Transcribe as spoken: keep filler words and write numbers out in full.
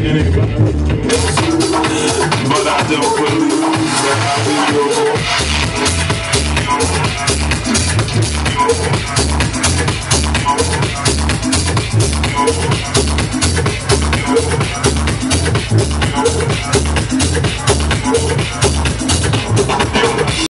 anybody. But I don't believe that I will go.